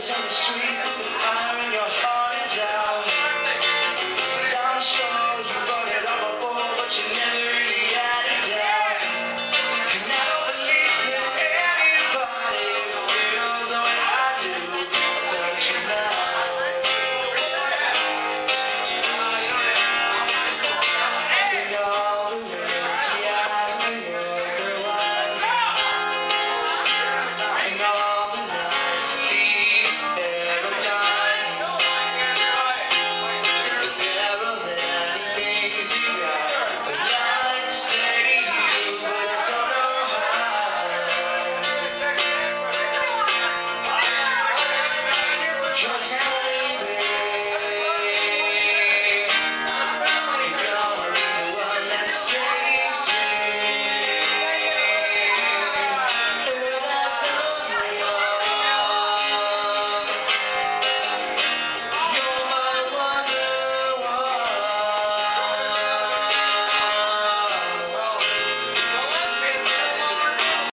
tell me sweet that the fire in your heart is out. But I'm sure you brought it up before, but you never really had it down. And I don't believe that anybody feels the way I do about you now. And all the words we have been otherwise. And all the nights at least ever done. But there are many things that I would like to say to you, but I don't know how. 'Cause